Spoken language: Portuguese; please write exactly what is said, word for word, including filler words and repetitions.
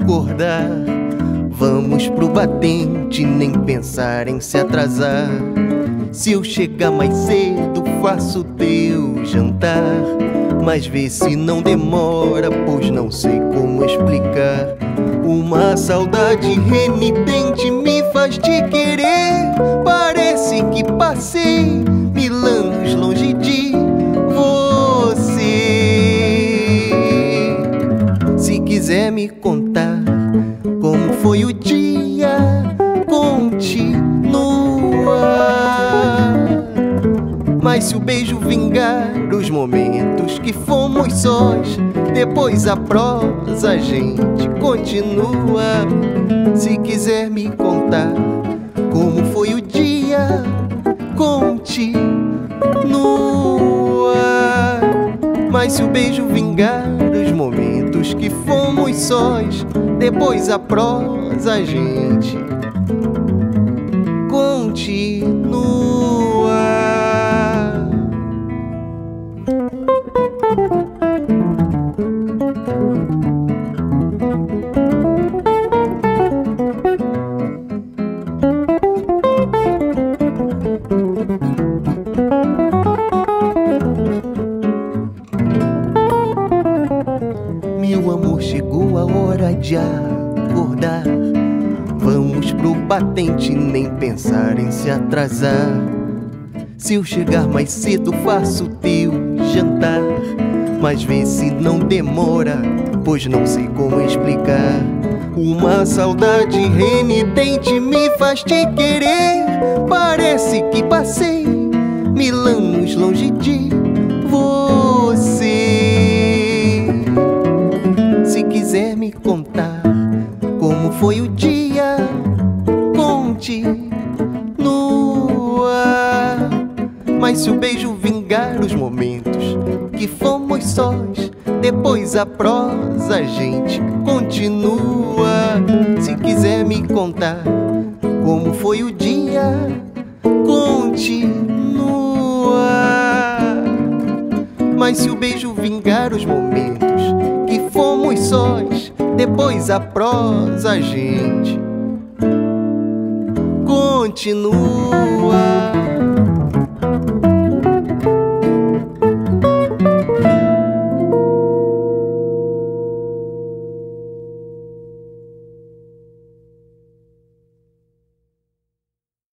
acordar. Vamos pro batente, nem pensar em se atrasar. Se eu chegar mais cedo, faço teu jantar. Mas vê se não demora, pois não sei como explicar. Uma saudade renitente me faz te querer. Parece que passei mil anos longe de você. Se quiser me contar como foi o dia, continua. Mas se o beijo vingar os momentos que fomos sós, depois a prosa a gente continua. Se quiser me contar como foi o dia, continua. Mas se o beijo vingar os momentos que fomos sós, depois a prosa a gente continua. Meu amor, chegou a hora de acordar. Vamos pro batente, nem pensar em se atrasar. Se eu chegar mais cedo, faço teu jantar. Mas vê se não demora, pois não sei como explicar. Uma saudade renitente me faz te querer. Parece que passei mil anos longe de você. Se quiser me contar como foi o dia, continua. Mas se o beijo vingar os momentos que fomos sós, depois a prosa a gente continua. Se quiser me contar como foi o dia, continua. Mas se o beijo vingar os momentos que fomos sós, depois a prosa a gente continua.